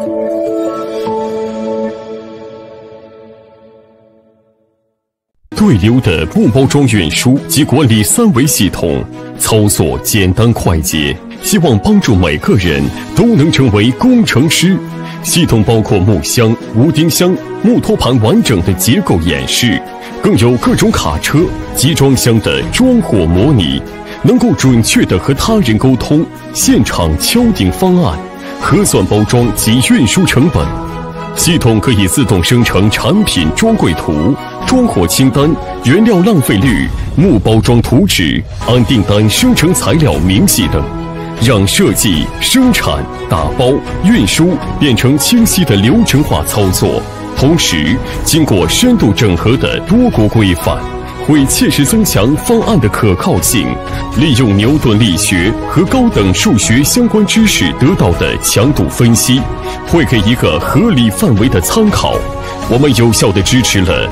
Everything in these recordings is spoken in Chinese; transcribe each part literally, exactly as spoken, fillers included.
Dnew的木包装运输及管理三维系统，操作简单快捷，希望帮助每个人都能成为工程师。系统包括木箱、无钉箱、木托盘完整的结构演示，更有各种卡车、集装箱的装货模拟，能够准确地和他人沟通，现场敲定方案，核算包装及运输成本。系统可以自动生成产品装柜图、装货清单、原料浪费率、木包装图纸、按订单生成材料明细等，让设计、生产、打包、运输变成清晰的流程化操作。同时，经过深度整合的多国规范，会切实增强方案的可靠性。利用牛顿力学和高等数学相关知识得到的强度分析，会给一个合理范围的参考。我们有效地支持了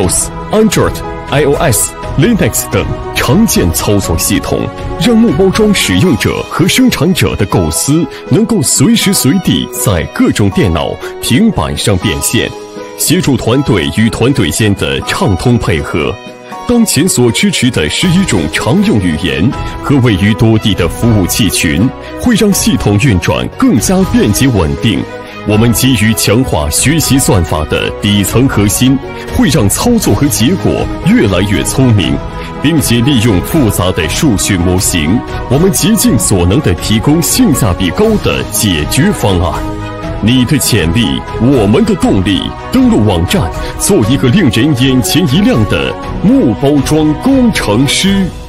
Windows、Android、iOS、Linux 等常见操作系统，让木包装使用者和生产者的构思能够随时随地在各种电脑、平板上变现，协助团队与团队间的畅通配合。当前所支持的十一种常用语言和位于多地的服务器群，会让系统运转更加便捷稳定。我们基于强化学习算法的底层核心，会让操作和结果越来越聪明，并且利用复杂的数学模型，我们竭尽所能地提供性价比高的解决方案。你的潜力，我们的动力。登录网站，做一个令人眼前一亮的木包装工程师。